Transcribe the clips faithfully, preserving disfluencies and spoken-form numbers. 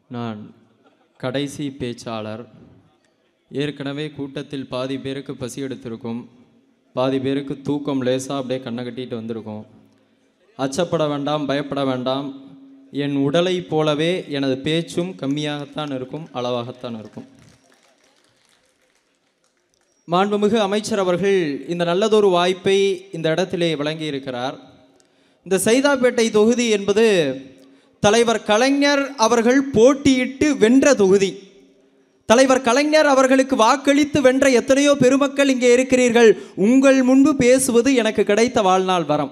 நான் கடைசி பேச்சாளர். ஏற்கனவே கூட்டத்தில் பாதி பேருக்கு பசி எடுத்திருக்கும், பாதி பேருக்கு தூக்கம் லேசாக அப்படியே கண்ணை கட்டிட்டு வந்திருக்கும். அச்சப்பட வேண்டாம், பயப்பட வேண்டாம். என் உடலை போலவே எனது பேச்சும் கம்மியாகத்தான் இருக்கும், அளவாகத்தான் இருக்கும். மாண்புமிகு அமைச்சர் அவர்கள் இந்த நல்லதொரு வாய்ப்பை இந்த இடத்திலே வழங்கியிருக்கிறார். இந்த சைதாப்பேட்டை தொகுதி என்பது தலைவர் கலைஞர் அவர்கள் போட்டியிட்டு வென்ற தொகுதி. தலைவர் கலைஞர் அவர்களுக்கு வாக்களித்து வென்ற எத்தனையோ பெருமக்கள் இங்கே இருக்கிறீர்கள். உங்கள் முன்பு பேசுவது எனக்கு கிடைத்த வாழ்நாள் வரம்.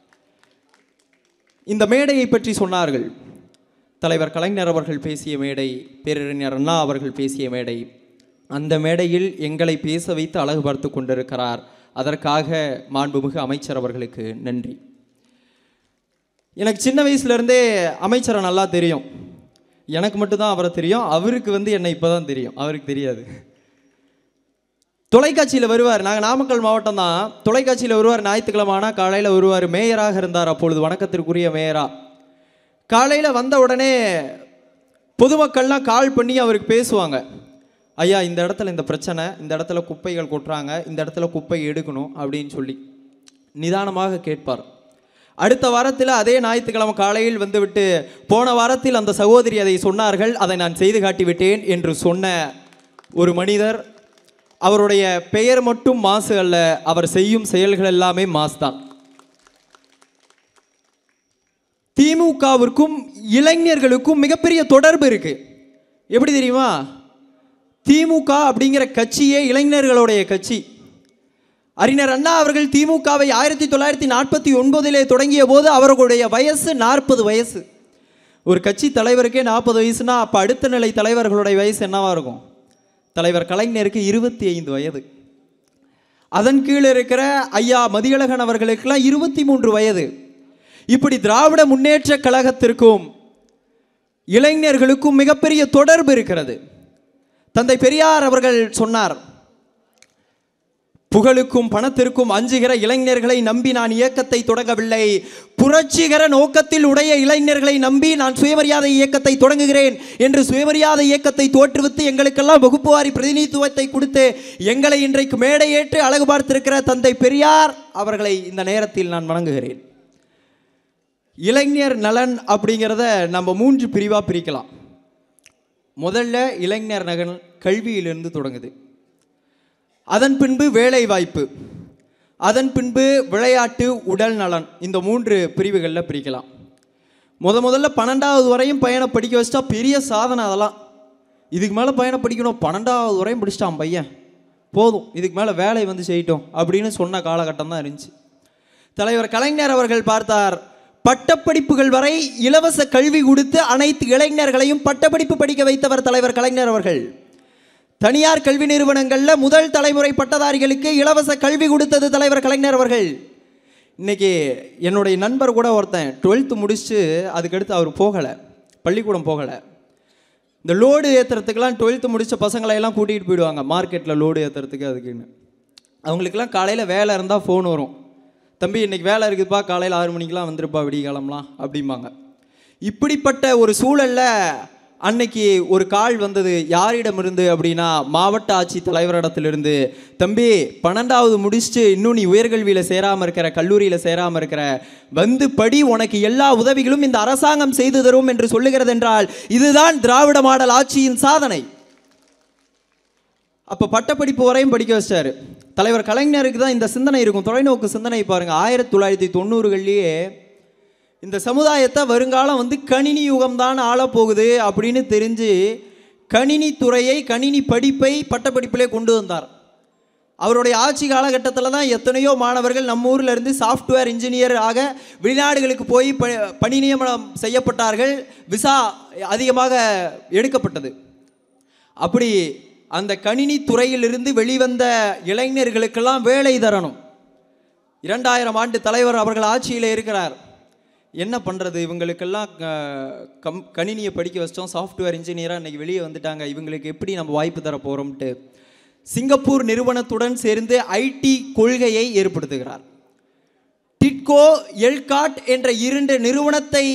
இந்த மேடையை பற்றி சொன்னார்கள். தலைவர் கலைஞர் அவர்கள் பேசிய மேடை, பேரறிஞர் அண்ணா அவர்கள் பேசிய மேடை. அந்த மேடையில் எங்களை பேச வைத்து அழகு பார்த்து கொண்டிருக்கிறார். அதற்காக மாண்புமிகு அமைச்சர் அவர்களுக்கு நன்றி. எனக்கு சின்ன வயசுலேருந்தே அமைச்சரை நல்லா தெரியும். எனக்கு மட்டும்தான் அவரை தெரியும், அவருக்கு வந்து என்னை இப்போ தான் தெரியும், அவருக்கு தெரியாது. தொலைக்காட்சியில் வருவார். நாங்கள் நாமக்கல் மாவட்டம் தான். தொலைக்காட்சியில் வருவார். ஞாயிற்றுக்கிழமை ஆனால் காலையில் வருவார். மேயராக இருந்தார் அப்பொழுது, வணக்கத்திற்குரிய மேயரா. காலையில் வந்த உடனே பொதுமக்கள்லாம் கால் பண்ணி அவருக்கு பேசுவாங்க. ஐயா, இந்த இடத்துல இந்த பிரச்சனை, இந்த இடத்துல குப்பைகள் கொட்டுறாங்க, இந்த இடத்துல குப்பை எடுக்கணும் அப்படின்னு சொல்லி நிதானமாக கேட்பார். அடுத்த வாரத்தில் அதே ஞாயிற்றுக்கிழமை காலையில் வந்துவிட்டு, போன வாரத்தில் அந்த சகோதரி அதை சொன்னார்கள், அதை நான் செய்து காட்டிவிட்டேன் என்று சொன்ன ஒரு மனிதர். அவருடைய பெயர் மட்டும் மாசு அல்ல, அவர் செய்யும் செயல்கள் எல்லாமே மாசு தான். திமுகவிற்கும் இளைஞர்களுக்கும் மிகப்பெரிய தொடர்பு இருக்கு. எப்படி தெரியுமா? திமுக அப்படிங்கிற கட்சியே இளைஞர்களுடைய கட்சி. அறிஞர் அண்ணா அவர்கள் திமுகவை ஆயிரத்தி தொள்ளாயிரத்தி நாற்பத்தி ஒன்பதிலே தொடங்கிய போது அவர்களுடைய வயசு நாற்பது வயசு. ஒரு கட்சி தலைவருக்கே நாற்பது வயசுனா அப்போ அடுத்த நிலை தலைவர்களுடைய வயசு என்னவா இருக்கும்? தலைவர் கலைஞருக்கு இருபத்தி ஐந்து வயது. அதன் கீழே இருக்கிற ஐயா மதியழகன் அவர்களுக்கெல்லாம் இருபத்தி மூன்று வயது. இப்படி திராவிட முன்னேற்ற கழகத்திற்கும் இளைஞர்களுக்கும் மிகப்பெரிய தொடர்பு இருக்கிறது. தந்தை பெரியார் அவர்கள் சொன்னார், புகழுக்கும் பணத்திற்கும் அஞ்சுகிற இளைஞர்களை நம்பி நான் இயக்கத்தை தொடங்கவில்லை, புரட்சிகர நோக்கத்தில் உடைய இளைஞர்களை நம்பி நான் சுயமரியாதை இயக்கத்தை தொடங்குகிறேன் என்று சுயமரியாதை இயக்கத்தை தோற்றுவித்து எங்களுக்கெல்லாம் வகுப்புவாரி பிரதிநிதித்துவத்தை கொடுத்து எங்களை இன்றைக்கு மேடையேற்று அழகு பார்த்திருக்கிற தந்தை பெரியார் அவர்களை இந்த நேரத்தில் நான் வணங்குகிறேன். இளைஞர் நலன் அப்படிங்கிறத நம்ம மூன்று பிரிவாக பிரிக்கலாம். முதல்ல இளைஞர் நலன் கல்வியிலிருந்து தொடங்குது. அதன் பின்பு வேலை வாய்ப்பு, அதன் பின்பு விளையாட்டு, உடல் நலன். இந்த மூன்று பிரிவுகளில் பிரிக்கலாம். முத முதல்ல பன்னெண்டாவது வரையும் பையனை படிக்க வச்சிட்டா பெரிய சாதனை. அதெல்லாம் இதுக்கு மேலே பையனை படிக்கணும், பன்னெண்டாவது வரையும் படிச்சிட்டான் பையன், போதும், இதுக்கு மேலே வேலை வந்து செய்யட்டும் அப்படின்னு சொன்ன காலகட்டம் தான் இருந்துச்சு. தலைவர் கலைஞர் அவர்கள் பார்த்தார், பட்டப்படிப்புகள் வரை இலவச கல்வி கொடுத்து அனைத்து இளைஞர்களையும் பட்டப்படிப்பு படிக்க வைத்தவர் தலைவர் கலைஞர் அவர்கள். தனியார் கல்வி நிறுவனங்களில் முதல் தலைமுறை பட்டதாரிகளுக்கு இலவச கல்வி கொடுத்தது தலைவர் கலைஞர் அவர்கள். இன்னைக்கு என்னுடைய நண்பர் கூட ஒருத்தன் டுவெல்த்து முடிச்சு அதுக்கடுத்து அவர் போகலை, பள்ளிக்கூடம் போகலை. இந்த லோடு ஏற்றுறதுக்கெல்லாம் டுவெல்த்து முடித்த பசங்களை எல்லாம் கூட்டிகிட்டு போயிடுவாங்க மார்க்கெட்டில் லோடு ஏற்றுறதுக்கு. அதுக்குன்னு அவங்களுக்கெல்லாம் காலையில் வேலை இருந்தால் ஃபோன் வரும், தம்பி இன்றைக்கி வேலை இருக்குதுப்பா, காலையில் ஆறு மணிக்கெலாம் வந்துருப்பா, விடிய காலம்லாம் அப்படிம்பாங்க. இப்படிப்பட்ட ஒரு சூழலில் அன்னைக்கு ஒரு கால் வந்தது. யாரிடமிருந்து அப்படின்னா மாவட்ட ஆட்சி தலைவரிடத்திலிருந்து, தம்பி பன்னெண்டாவது முடிச்சுட்டு இன்னும் நீ உயர்கல்வியில் சேராமல் இருக்கிற, கல்லூரியில் சேராமல் இருக்கிற, வந்து படி, உனக்கு எல்லா உதவிகளும் இந்த அரசாங்கம் செய்து தரும் என்று சொல்லுகிறது என்றால் இதுதான் திராவிட மாடல் ஆட்சியின் சாதனை. அப்போ பட்டப்படிப்பு வரையும் படிக்க வச்சார். தலைவர் கலைஞருக்கு தான் இந்த சிந்தனை இருக்கும், தொலைநோக்கு சிந்தனை. பாருங்கள், ஆயிரத்தி தொள்ளாயிரத்தி தொண்ணூறுகள்லேயே இந்த சமுதாயத்தை வருங்காலம் வந்து கணினி யுகம்தான் ஆளப்போகுது அப்படின்னு தெரிஞ்சு கணினி துறையை, கணினி படிப்பை பட்டப்படிப்பிலே கொண்டு வந்தார். அவருடைய ஆட்சி காலகட்டத்தில் தான் எத்தனையோ மாணவர்கள் நம்ம ஊரில் இருந்து சாஃப்ட்வேர் இன்ஜினியர் ஆக வெளிநாடுகளுக்கு போய் ப பணி நியமனம் செய்யப்பட்டார்கள். விசா அதிகமாக எடுக்கப்பட்டது. அப்படி அந்த கணினி துறையிலிருந்து வெளிவந்த இளைஞர்களுக்கெல்லாம் வேலை தரணும். இரண்டாயிரம் ஆண்டு தலைவர் அவர்கள் ஆட்சியில் இருக்கிறார். என்ன பண்ணுறது, இவங்களுக்கெல்லாம் கம் கணினியை படிக்க வச்சிட்டோம், சாஃப்ட்வேர் இன்ஜினியராக இன்றைக்கி வெளியே வந்துட்டாங்க, இவங்களுக்கு எப்படி நம்ம வாய்ப்பு தர போகிறோம்ட்டு சிங்கப்பூர் நிறுவனத்துடன் சேர்ந்து ஐடி கொள்கையை ஏற்படுத்துகிறார். டிட்கோ, எல்காட் என்ற இரண்டு நிறுவனத்தை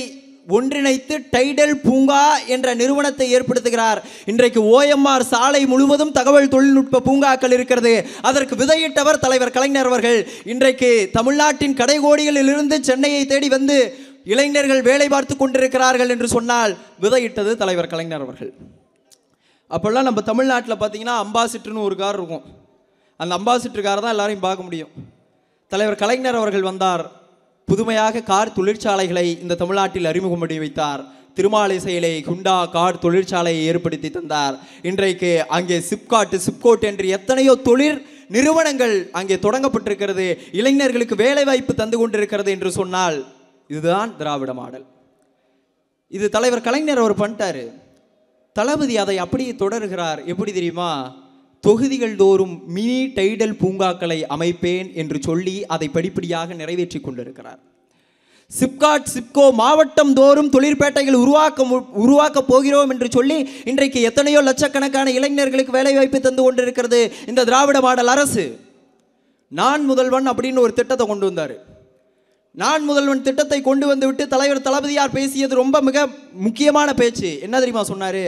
ஒன்றிணைத்து டைடல் பூங்கா என்ற நிறுவனத்தை ஏற்படுத்துகிறார். இன்றைக்கு ஓஎம்ஆர் சாலை முழுவதும் தகவல் தொழில்நுட்ப பூங்காக்கள் இருக்கிறது. அதற்கு விதையிட்டவர் தலைவர் கலைஞர் அவர்கள். இன்றைக்கு தமிழ்நாட்டின் கடைகோடிகளில் இருந்து சென்னையை தேடி வந்து இளைஞர்கள் வேலை பார்த்து கொண்டிருக்கிறார்கள் என்று சொன்னால் விதையிட்டது தலைவர் கலைஞர் அவர்கள். அப்போல்லாம் நம்ம தமிழ்நாட்டில் பார்த்தீங்கன்னா அம்பாசிடர்னு ஒரு கார் இருக்கும். அந்த அம்பாசிடர் காரை தான் எல்லாரையும் பார்க்க முடியும். தலைவர் கலைஞர் அவர்கள் வந்தார். புதுமையாக கார் தொழிற்சாலைகளை இந்த தமிழ்நாட்டில் அறிமுகம் பண்ணி வைத்தார். திருமாலை செயலை குண்டா கார் தொழிற்சாலையை ஏற்படுத்தி தந்தார். இன்றைக்கு அங்கே சிப்காட் சிப்கோட் என்று எத்தனையோ தொழிற் நிறுவனங்கள் அங்கே தொடங்கப்பட்டிருக்கிறது. இளைஞர்களுக்கு வேலை வாய்ப்பு தந்து கொண்டிருக்கிறது என்று சொன்னால் இதுதான் திராவிட மாடல். இது தலைவர் கலைஞர் அவர் பண்ணிட்டாரு. தளபதி அதை அப்படியே தொடர்கிறார். எப்படி தெரியுமா? தொகுதிகள் தோறும் மினி டைடல் பூங்காக்களை அமைப்பேன் என்று சொல்லி அதை படிப்படியாக நிறைவேற்றி கொண்டிருக்கிறார். சிப்காட் சிப்கோ மாவட்டம் தோறும் தொழிற்பேட்டைகள் உருவாக்க உருவாக்கப் போகிறோம் என்று சொல்லி இன்றைக்கு எத்தனையோ லட்சக்கணக்கான இளைஞர்களுக்கு வேலை வாய்ப்பு தந்து கொண்டிருக்கிறது இந்த திராவிட மாடல் அரசு. நான் முதல்வன் அப்படின்னு ஒரு திட்டத்தை கொண்டு வந்தார். நான் முதல்வன் திட்டத்தை கொண்டு வந்து விட்டு தலைவர் தளபதியார் பேசியது ரொம்ப மிக முக்கியமான பேச்சு. என்ன தெரியுமா சொன்னாரு?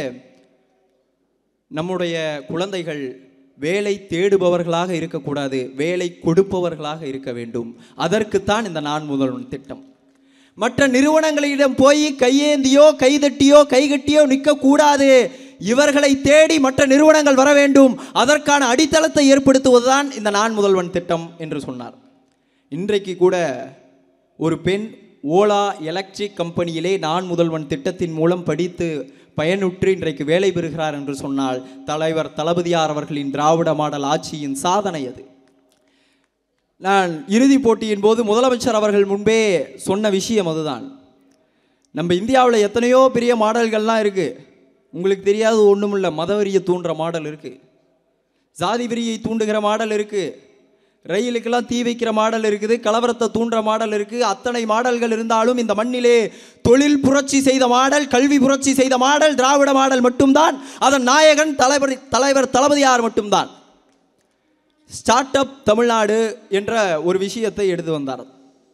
நம்முடைய குழந்தைகள் வேலை தேடுபவர்களாக இருக்கக்கூடாது, வேலை கொடுப்பவர்களாக இருக்க வேண்டும். அதற்குத்தான் இந்த நான் முதல்வன் திட்டம். மற்ற நிறுவனங்களிடம் போய் கையேந்தியோ கைதட்டியோ கைகட்டியோ நிற்கக்கூடாது. இவர்களை தேடி மற்ற நிறுவனங்கள் வர வேண்டும். அதற்கான அடித்தளத்தை ஏற்படுத்துவதுதான் இந்த நான் முதல்வன் திட்டம் என்று சொன்னார். இன்றைக்கு கூட ஒரு பெண் ஓலா எலக்ட்ரிக் கம்பெனியிலே நான் முதல்வன் திட்டத்தின் மூலம் படித்து பயனுற்று இன்றைக்கு வேலை பெறுகிறார் என்று சொன்னால் தலைவர் தளபதியார் அவர்களின் திராவிட மாடல் ஆட்சியின் சாதனை அது. நான் இறுதி போட்டியின் போது முதலமைச்சர் அவர்கள் முன்பே சொன்ன விஷயம் அதுதான். நம்ம இந்தியாவில் எத்தனையோ பெரிய மாடல்கள்லாம் இருக்குது. உங்களுக்கு தெரியாது ஒன்றும் இல்லை. மதவெறியை தூண்டுற மாடல் இருக்குது, ஜாதி வெறியை தூண்டுகிற மாடல் இருக்குது, ரயிலுக்கெல்லாம் தீ வைக்கிற மாடல் இருக்குது, கலவரத்தை தூண்டுற மாடல் இருக்குது. அத்தனை மாடல்கள் இருந்தாலும் இந்த மண்ணிலே தொழில் புரட்சி செய்த மாடல், கல்வி புரட்சி செய்த மாடல் திராவிட மாடல் மட்டும்தான். அதன் நாயகன் தலைவர் தலைவர் தளபதியார் மட்டும்தான். ஸ்டார்ட் அப் தமிழ்நாடு என்ற ஒரு விஷயத்தை எடுத்து வந்தார்.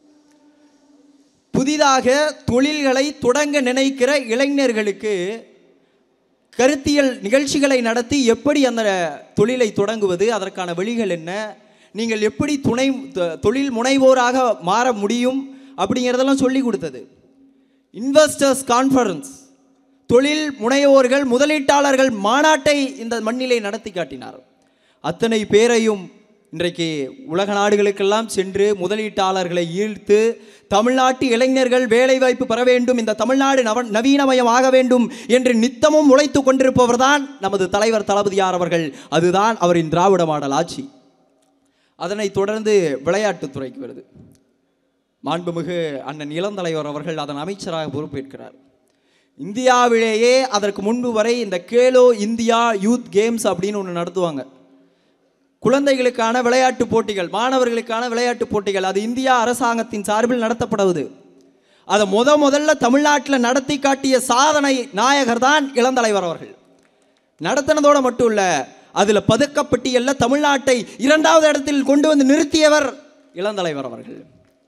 புதிதாக தொழில்களை தொடங்க நினைக்கிற இளைஞர்களுக்கு கருத்தியல் நிகழ்ச்சிகளை நடத்தி எப்படி அந்த தொழிலை தொடங்குவது, அதற்கான வழிகள் என்ன, நீங்கள் எப்படி துணை தொழில் முனைவோராக மாற முடியும் அப்படிங்கிறதெல்லாம் சொல்லி கொடுத்தது. இன்வெஸ்டர்ஸ் கான்ஃபரன்ஸ், தொழில் முனைவோர்கள் முதலீட்டாளர்கள் மாநாட்டை இந்த மண்ணிலே நடத்தி காட்டினார். அத்தனை பேரையும் இன்றைக்கு உலக நாடுகளுக்கெல்லாம் சென்று முதலீட்டாளர்களை ஈர்த்து தமிழ்நாட்டு இளைஞர்கள் வேலைவாய்ப்பு பெற வேண்டும், இந்த தமிழ்நாடு நவ நவீனமயம் ஆக வேண்டும் என்று நித்தமும் உழைத்து கொண்டிருப்பவர் தான் நமது தலைவர் தளபதியார் அவர்கள். அதுதான் அவரின் திராவிட மாடல் ஆட்சி. அதனைத் தொடர்ந்து விளையாட்டுத்துறைக்கு வருது. மாண்புமிகு அண்ணன் இளந்தலைவர் அவர்கள் அதன் அமைச்சராக பொறுப்பேற்கிறார். இந்தியாவிலேயே அதற்கு முன்பு வரை இந்த கேலோ இந்தியா யூத் கேம்ஸ் அப்படின்னு ஒன்று நடத்துவாங்க. குழந்தைகளுக்கான விளையாட்டு போட்டிகள், மாணவர்களுக்கான விளையாட்டு போட்டிகள். அது இந்தியா அரசாங்கத்தின் சார்பில் நடத்தப்படுவது. அதை முத முதல்ல தமிழ்நாட்டில் நடத்தி காட்டிய சாதனை நாயகர் தான் இளந்தலைவர் அவர்கள். நடத்தினதோடு மட்டும் இல்லை, அதில் பதக்கப்பட்டியல்ல தமிழ்நாட்டை இரண்டாவது இடத்தில் கொண்டு வந்து நிறுத்தியவர் இளந்தலைவர் அவர்கள்.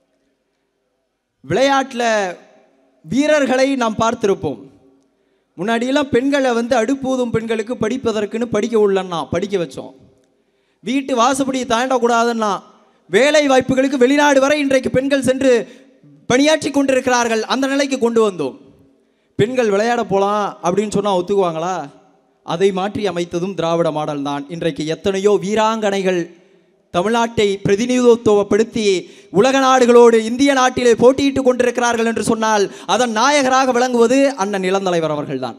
விளையாட்டில் வீரர்களை நாம் பார்த்திருப்போம். முன்னாடியெல்லாம் பெண்களை வந்து அடுப்பூதும் பெண்களுக்கு படிப்பதற்குன்னு படிக்க உள்ளன்னா படிக்க வச்சோம். வீட்டு வாசப்படியை தாண்டக்கூடாதுன்னா வேலை வாய்ப்புகளுக்கு வெளிநாடு வரை இன்றைக்கு பெண்கள் சென்று பணியாற்றி கொண்டிருக்கிறார்கள். அந்த நிலைக்கு கொண்டு வந்தோம். பெண்கள் விளையாட போகலாம் அப்படின்னு சொன்னால் ஒத்துக்குவாங்களா? அதை மாற்றி அமைத்ததும் திராவிட மாடல் தான். இன்றைக்கு எத்தனையோ வீராங்கனைகள் தமிழ்நாட்டை பிரதிநிதித்துவப்படுத்தி உலக நாடுகளோடு இந்திய நாட்டிலே போட்டியிட்டு கொண்டிருக்கிறார்கள் என்று சொன்னால் அதன் நாயகராக விளங்குவது அண்ணன் இளந்தலைவர் அவர்கள்தான்.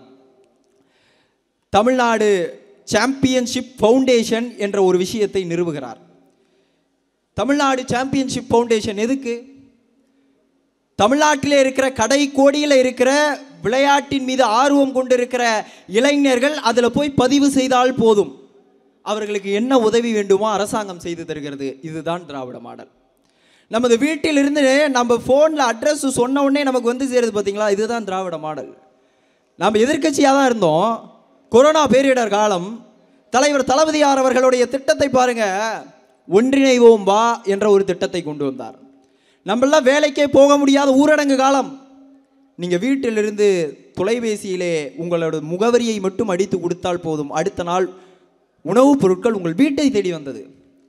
தமிழ்நாடு சாம்பியன்ஷிப் ஃபவுண்டேஷன் என்ற ஒரு விஷயத்தை நிறுவுகிறார். தமிழ்நாடு சாம்பியன்ஷிப் ஃபவுண்டேஷன் எதுக்கு? தமிழ்நாட்டிலே இருக்கிற கடை கோடியில் இருக்கிற விளையாட்டின் மீது ஆர்வம் கொண்டிருக்கிற இளைஞர்கள் அதில் போய் பதிவு செய்தால் போதும். அவர்களுக்கு என்ன உதவி வேண்டுமோ அரசாங்கம் செய்து தருகிறது. இதுதான் திராவிட மாடல். நமது வீட்டிலிருந்து நம்ம ஃபோனில் அட்ரஸ் சொன்ன உடனே நமக்கு வந்து சேருது பார்த்தீங்களா? இதுதான் திராவிட மாடல். நம்ம எதிர்க்கட்சியாக தான் இருந்தோம். கொரோனா பேரிடர் காலம், தலைவர் தளபதியார் அவர்களுடைய திட்டத்தை பாருங்க. ஒன்றிணைவோம் வா என்ற ஒரு திட்டத்தை கொண்டு வந்தார். நம்மளாம் வேலைக்கே போக முடியாத ஊரடங்கு காலம், நீங்கள் வீட்டிலிருந்து தொலைபேசியிலே உங்களோட முகவரியை மட்டும் அடித்து கொடுத்தால் போதும், அடுத்த நாள் உணவுப் பொருட்கள் உங்கள் வீட்டை தேடி வந்தது.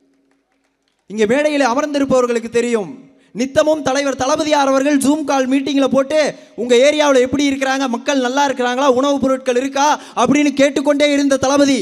இங்கே மேடையில் அமர்ந்திருப்பவர்களுக்கு தெரியும், நித்தமும் தலைவர் தளபதியார் அவர்கள் ஜூம் கால் மீட்டிங்கில் போட்டு உங்கள் ஏரியாவில் எப்படி இருக்கிறாங்க, மக்கள் நல்லா இருக்கிறாங்களா, உணவுப் பொருட்கள் இருக்கா அப்படின்னு கேட்டுக்கொண்டே இருந்த தளபதி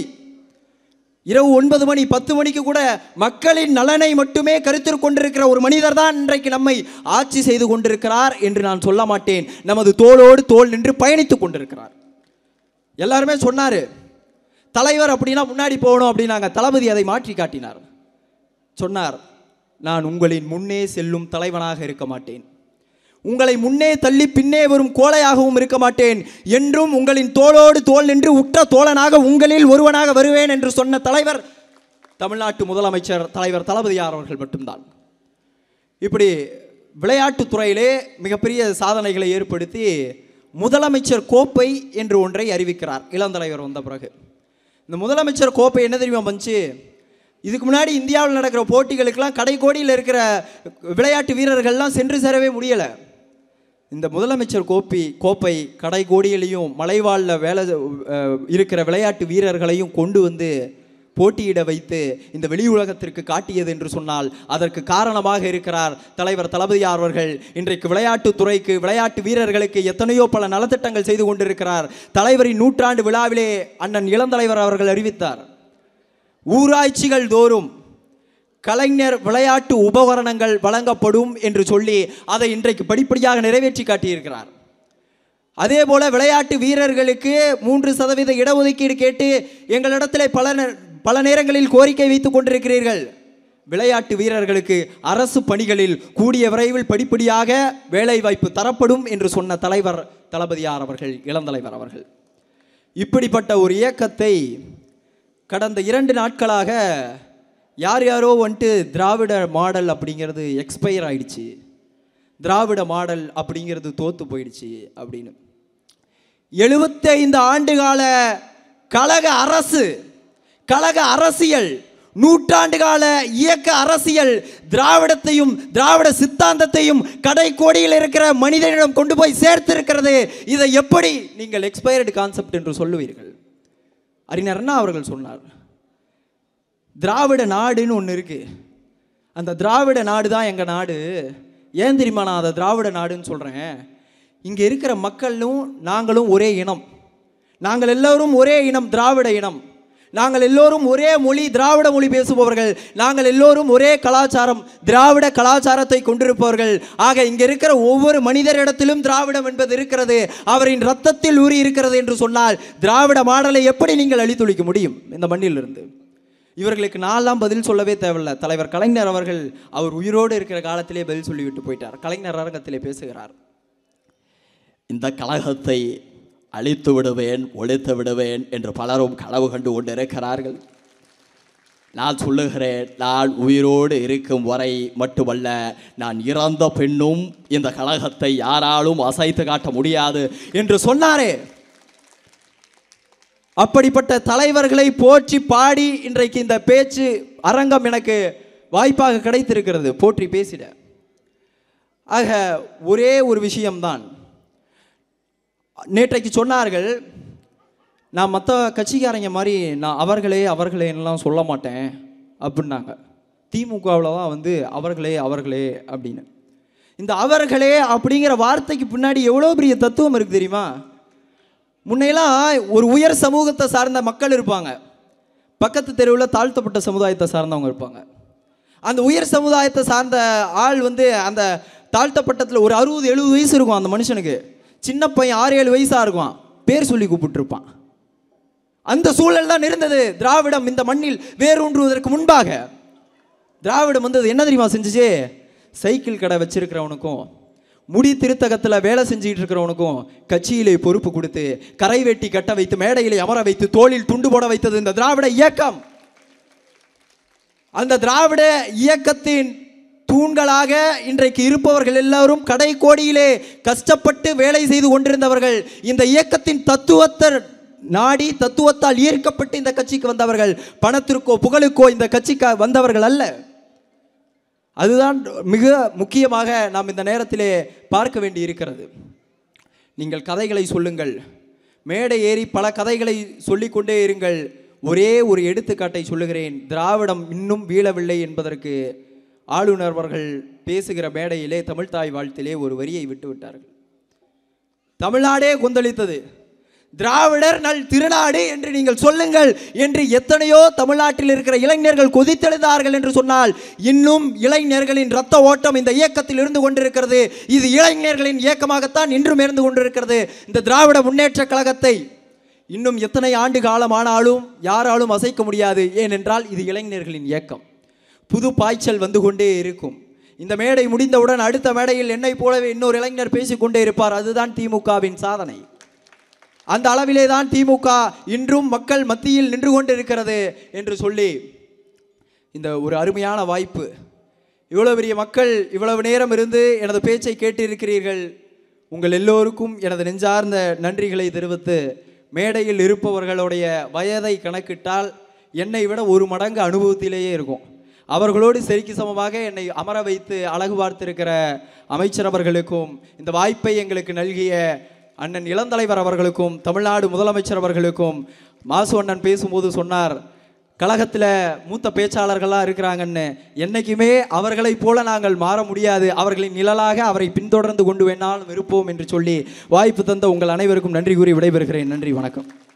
இரவு ஒன்பது மணி பத்து மணிக்கு கூட மக்களின் நலனை மட்டுமே கருத்தில் கொண்டிருக்கிற ஒரு மனிதர் தான் இன்றைக்கு நம்மை ஆட்சி செய்து கொண்டிருக்கிறார் என்று நான் சொல்ல மாட்டேன். நமது தோளோடு தோள் நின்று பயணித்துக் கொண்டிருக்கிறார். எல்லாருமே சொன்னார், தலைவர் அப்படின்னா முன்னாடி போகணும் அப்படின்னாங்க. தளபதி அதை மாற்றி காட்டினார். சொன்னார், நான் உங்களின் முன்னே செல்லும் தலைவனாக இருக்க மாட்டேன், உங்களை முன்னே தள்ளி பின்னே வரும் கோழையாகவும் இருக்க மாட்டேன், என்றும் உங்களின் தோளோடு தோள் நின்று உற்ற தோழனாக உங்களில் ஒருவனாக வருவேன் என்று சொன்ன தலைவர் தமிழ்நாட்டு முதலமைச்சர் தலைவர் தளபதியார் அவர்கள் மட்டும்தான். இப்படி விளையாட்டுத் துறையிலே மிகப்பெரிய சாதனைகளை ஏற்படுத்தி முதலமைச்சர் கோப்பை என்று ஒன்றை அறிவிக்கிறார் இளந்தலைவர் வந்த பிறகு. இந்த முதலமைச்சர் கோப்பை என்ன தெரியுமா பண்ணுச்சு? இதுக்கு முன்னாடி இந்தியாவில் நடக்கிற போட்டிகளுக்கெல்லாம் கடைக்கோடியில் இருக்கிற விளையாட்டு வீரர்கள்லாம் சென்று சேரவே முடியலை. இந்த முதலமைச்சர் கோப்பி கோப்பை கடைக்கோடியிலையும் மலைவாழில் வேலை இருக்கிற விளையாட்டு வீரர்களையும் கொண்டு வந்து போட்டியிட வைத்து இந்த வெளி உலகத்திற்கு காட்டியது என்று சொன்னால் அதற்கு காரணமாக இருக்கிறார் தலைவர் தளபதியார் அவர்கள். இன்றைக்கு விளையாட்டு துறைக்கு விளையாட்டு வீரர்களுக்கு எத்தனையோ பல நலத்திட்டங்கள் செய்து கொண்டிருக்கிறார். தலைவரின் நூற்றாண்டு விழாவிலே அண்ணன் இளந்தலைவர் அவர்கள் அறிவித்தார், ஊராட்சிகள் தோறும் கலைஞர் விளையாட்டு உபகரணங்கள் வழங்கப்படும் என்று சொல்லி அதை இன்றைக்கு படிப்படியாக நிறைவேற்றி காட்டியிருக்கிறார். அதே போல விளையாட்டு வீரர்களுக்கு மூன்று சதவீத இடஒதுக்கீடு கேட்டு எங்களிடத்தில் பல பல நேரங்களில் கோரிக்கை வைத்துக் கொண்டிருக்கிறீர்கள். விளையாட்டு வீரர்களுக்கு அரசு பணிகளில் கூடிய விரைவில் படிப்படியாக வேலைவாய்ப்பு தரப்படும் என்று சொன்ன தலைவர் தளபதியார் அவர்கள், இளந்தலைவர் அவர்கள். இப்படிப்பட்ட ஒரு இயக்கத்தை கடந்த இரண்டு நாட்களாக யார் யாரோ வந்துட்டு திராவிட மாடல் அப்படிங்கிறது எக்ஸ்பயர் ஆயிடுச்சு, திராவிட மாடல் அப்படிங்கிறது தோத்து போயிடுச்சு அப்படின்னு எழுபத்தி ஐந்து ஆண்டுகால கழக அரசு கழக அரசியல் நூற்றாண்டு கால இயக்க அரசியல் திராவிடத்தையும் திராவிட சித்தாந்தத்தையும் கடைக்கோடியில் இருக்கிற மனிதனிடம் கொண்டு போய் சேர்த்திருக்கிறது. இதை எப்படி நீங்கள் எக்ஸ்பயர்டு கான்செப்ட் என்று சொல்லுவீர்கள்? அறிஞர் அண்ணா அவர்கள் சொன்னார், திராவிட நாடுன்னு ஒன்று இருக்குது, அந்த திராவிட நாடு தான் எங்கள் நாடு. ஏன் தெரியுமா நான் அதை திராவிட நாடுன்னு சொல்கிறேன்? இங்கே இருக்கிற மக்களும் நாங்களும் ஒரே இனம், நாங்கள் எல்லோரும் ஒரே இனம், திராவிட இனம். நாங்கள் எல்லோரும் ஒரே மொழி, திராவிட மொழி பேசுபவர்கள். நாங்கள் எல்லோரும் ஒரே கலாச்சாரம், திராவிட கலாச்சாரத்தை கொண்டிருப்பவர்கள். ஆக இங்கே இருக்கிற ஒவ்வொரு மனிதரிடத்திலும் திராவிடம் என்பது இருக்கிறது, அவரின் ரத்தத்தில் ஊறி இருக்கிறது என்று சொன்னால் திராவிட மாடலை எப்படி நீங்கள் அழித்தொழிக்க முடியும் இந்த மண்ணிலிருந்து? இவர்களுக்கு நான்லாம் பதில் சொல்லவே தேவையில்லை. தலைவர் கலைஞர் அவர்கள் அவர் உயிரோடு இருக்கிற காலத்திலே பதில் சொல்லிவிட்டு போயிட்டார். கலைஞர் அரங்கத்திலே பேசுகிறார், இந்த கழகத்தை அழித்து விடுவேன், ஒழித்து விடுவேன் என்று பலரும் கனவு கண்டு கொண்டிருக்கிறார்கள். நான் சொல்லுகிறேன், நான் உயிரோடு இருக்கும் வரை மட்டுமல்ல, நான் இறந்த பெண்ணும் இந்த கழகத்தை யாராலும் அசைத்து காட்ட முடியாது என்று சொன்னாரே. அப்படிப்பட்ட தலைவர்களை போற்றி பாடி இன்றைக்கு இந்த பேச்சு அரங்கம் எனக்கு வாய்ப்பாக கிடைத்திருக்கிறது, போற்றி பேசிட. ஆக ஒரே ஒரு விஷயம்தான், நேற்றைக்கு சொன்னார்கள், நான் மற்ற கட்சிக்காரங்க மாதிரி நான் அவர்களே அவர்களேன்னெலாம் சொல்ல மாட்டேன் அப்படின்னாங்க. திமுகவில் தான் வந்து அவர்களே அவர்களே அப்படின்னு. இந்த அவர்களே அப்படிங்கிற வார்த்தைக்கு பின்னாடி எவ்வளோ பெரிய தத்துவம் இருக்குது தெரியுமா? முன்னையெல்லாம் ஒரு உயர் சமூகத்தை சார்ந்த மக்கள் இருப்பாங்க, பக்கத்து தெருவில் தாழ்த்தப்பட்ட சமுதாயத்தை சார்ந்தவங்க இருப்பாங்க. அந்த உயர் சமுதாயத்தை சார்ந்த ஆள் வந்து அந்த தாழ்த்தப்பட்டத்தில் ஒரு அறுபது எழுபது வயசு இருக்கும் அந்த மனுஷனுக்கு, சின்ன பையன் ஆறு ஏழு வயசாக இருக்கும், பேர் சொல்லி கூப்பிட்டுருப்பான். அந்த சூழல் தான் இருந்தது திராவிடம் இந்த மண்ணில் வேரூன்றுவதற்கு முன்பாக. திராவிடம் வந்தது என்ன தெரியுமா செஞ்சுச்சு? சைக்கிள் கடை வச்சிருக்கிறவனுக்கும் முடி திருத்தகத்தில் வேலை செஞ்சுக்கிட்டு இருக்கிறவனுக்கும் கட்சியிலே பொறுப்பு கொடுத்து கரை வெட்டி கட்ட வைத்து மேடையிலே அமர வைத்து தோளில் துண்டு போட வைத்தது இந்த திராவிட இயக்கம். அந்த திராவிட இயக்கத்தின் தூண்களாக இன்றைக்கு இருப்பவர்கள் எல்லாரும் கடைக்கோடியிலே கஷ்டப்பட்டு வேலை செய்து கொண்டிருந்தவர்கள். இந்த இயக்கத்தின் தத்துவத்தை நாடி தத்துவத்தால் ஈர்க்கப்பட்டு இந்த கட்சிக்கு வந்தவர்கள், பணத்திற்கோ புகழுக்கோ இந்த கட்சிக்கு வந்தவர்கள் அல்ல. அதுதான் மிக முக்கியமாக நாம் இந்த நேரத்திலே பார்க்க வேண்டி இருக்கிறது. நீங்கள் கதைகளை சொல்லுங்கள், மேடை ஏறி பல கதைகளை சொல்லிக்கொண்டே இருங்கள். ஒரே ஒரு எடுத்துக்காட்டை சொல்லுகிறேன். திராவிடம் இன்னும் வீழவில்லை என்பதற்கு ஆளுநர் அவர்கள் பேசுகிற மேடையிலே தமிழ்தாய் வாழ்த்திலே ஒரு வரியை விட்டு விட்டார்கள். தமிழ்நாடே கொந்தளித்தது. திராவிடர் நல் திருநாடு என்று நீங்கள் சொல்லுங்கள் என்று எத்தனையோ தமிழ்நாட்டில் இருக்கிற இளைஞர்கள் கொதித்தெழுந்தார்கள் என்று சொன்னால், இன்னும் இளைஞர்களின் இரத்த ஓட்டம் இந்த இயக்கத்தில் இருந்து கொண்டிருக்கிறது. இது இளைஞர்களின் இயக்கமாகத்தான் இன்றும் இருந்து கொண்டிருக்கிறது. இந்த திராவிட முன்னேற்ற கழகத்தை இன்னும் எத்தனை ஆண்டு காலம் ஆனாலும் யாராலும் அசைக்க முடியாது. ஏனென்றால் இது இளைஞர்களின் இயக்கம். புது பாய்ச்சல் வந்து கொண்டே இருக்கும். இந்த மேடை முடிந்தவுடன் அடுத்த மேடையில் என்னை போலவே இன்னொரு இளைஞர் பேசிக்கொண்டே இருப்பார். அதுதான் திமுகவின் சாதனை. அந்த அளவிலே தான் திமுக இன்றும் மக்கள் மத்தியில் நின்று கொண்டிருக்கிறது என்று சொல்லி, இந்த ஒரு அருமையான வாய்ப்பு, இவ்வளவு பெரிய மக்கள் இவ்வளவு நேரம் இருந்து எனது பேச்சை கேட்டு இருக்கிறீர்கள். உங்கள் எல்லோருக்கும் எனது நெஞ்சார்ந்த நன்றிகளை தெரிவித்து, மேடையில் இருப்பவர்களுடைய வயதை கணக்கிட்டால் என்னை விட ஒரு மடங்கு அனுபவத்திலேயே இருக்கும். அவர்களோடு சரிக்கு சமமாக என்னை அமர வைத்து அழகு பார்த்திருக்கிற அமைச்சர் அவர்களுக்கும், இந்த வாய்ப்பை எங்களுக்கு நல்கிய அண்ணன் இளந்தலைவர் அவர்களுக்கும், தமிழ்நாடு முதலமைச்சர் அவர்களுக்கும், மாசு அண்ணன் பேசும்போது சொன்னார், கழகத்தில் மூத்த பேச்சாளர்களாக இருக்கிறாங்கன்னு. என்றைக்குமே அவர்களைப் போல நாங்கள் மாற முடியாது. அவர்களின் நிழலாக அவரை பின்தொடர்ந்து கொண்டு வேணாலும் இருப்போம் என்று சொல்லி வாய்ப்பு தந்த உங்கள் அனைவருக்கும் நன்றி கூறி விடைபெறுகிறேன். நன்றி, வணக்கம்.